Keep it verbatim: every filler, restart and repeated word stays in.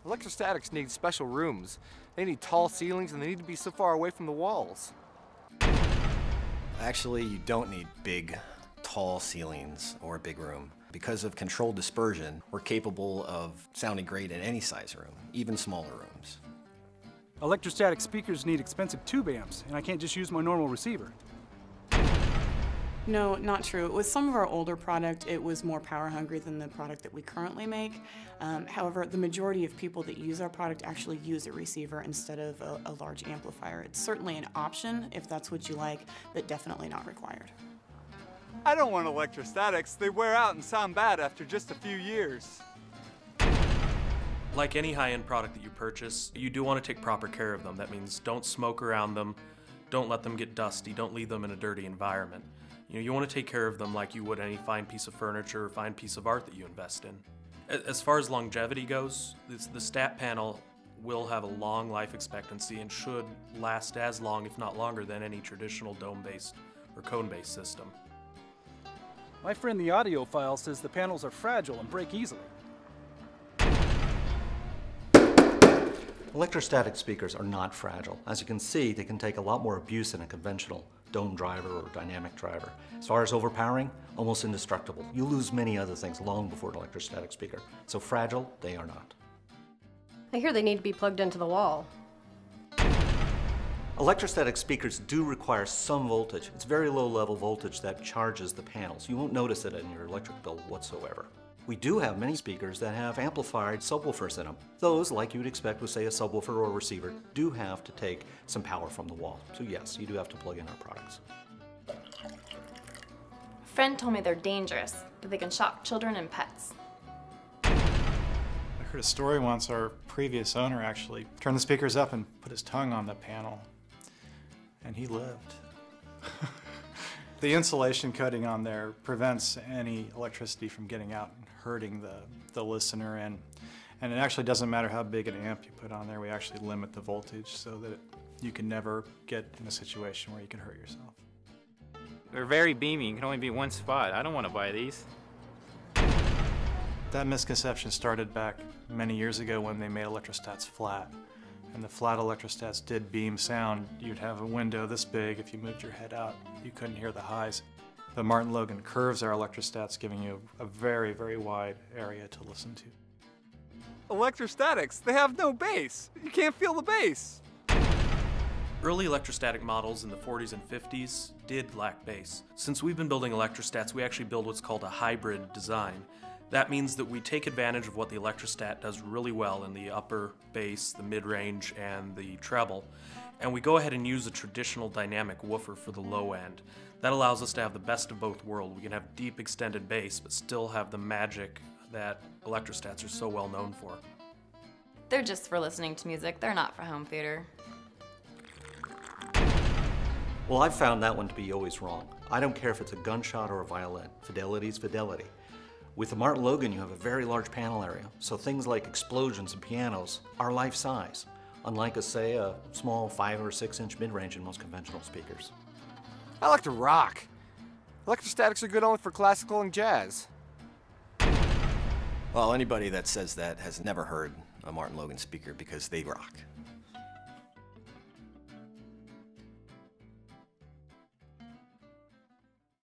Electrostatics need special rooms. They need tall ceilings and they need to be so far away from the walls. Actually, you don't need big, tall ceilings or a big room. Because of controlled dispersion, we're capable of sounding great in any size room, even smaller rooms. Electrostatic speakers need expensive tube amps, and I can't just use my normal receiver. No, not true. With some of our older product, it was more power hungry than the product that we currently make. Um, however, the majority of people that use our product actually use a receiver instead of a, a large amplifier. It's certainly an option if that's what you like, but definitely not required. I don't want electrostatics. They wear out and sound bad after just a few years. Like any high-end product that you purchase, you do want to take proper care of them. That means don't smoke around them, don't let them get dusty, don't leave them in a dirty environment. You know, you want to take care of them like you would any fine piece of furniture or fine piece of art that you invest in. As far as longevity goes, this, the stat panel will have a long life expectancy and should last as long, if not longer, than any traditional dome-based or cone-based system. My friend the audiophile says the panels are fragile and break easily. Electrostatic speakers are not fragile. As you can see, they can take a lot more abuse than a conventional dome driver or dynamic driver. As far as overpowering, almost indestructible. You lose many other things long before an electrostatic speaker. So fragile, they are not. I hear they need to be plugged into the wall. Electrostatic speakers do require some voltage. It's very low level voltage that charges the panels. You won't notice it in your electric bill whatsoever. We do have many speakers that have amplified subwoofers in them. Those, like you would expect with, say, a subwoofer or a receiver, do have to take some power from the wall. So yes, you do have to plug in our products. A friend told me they're dangerous, but they can shock children and pets. I heard a story once. Our previous owner actually turned the speakers up and put his tongue on the panel, and he lived. The insulation coating on there prevents any electricity from getting out and hurting the, the listener, and, and it actually doesn't matter how big an amp you put on there. We actually limit the voltage so that you can never get in a situation where you can hurt yourself. They're very beamy. You can only be one spot. I don't want to buy these. That misconception started back many years ago when they made electrostats flat. And the flat electrostats did beam sound. You'd have a window this big. If you moved your head out, you couldn't hear the highs. But MartinLogan curves our electrostats, giving you a very, very wide area to listen to. Electrostatics, they have no bass. You can't feel the bass. Early electrostatic models in the forties and fifties did lack bass. Since we've been building electrostats, we actually build what's called a hybrid design. That means that we take advantage of what the electrostat does really well in the upper bass, the mid-range, and the treble, and we go ahead and use a traditional dynamic woofer for the low end. That allows us to have the best of both worlds. We can have deep extended bass, but still have the magic that electrostats are so well known for. They're just for listening to music. They're not for home theater. Well, I've found that one to be always wrong. I don't care if it's a gunshot or a violin. Fidelity is fidelity. With the MartinLogan, you have a very large panel area, so things like explosions and pianos are life size, unlike, a, say, a small five or six inch mid-range in most conventional speakers. I like to rock. Electrostatics are good only for classical and jazz. Well, anybody that says that has never heard a MartinLogan speaker because they rock.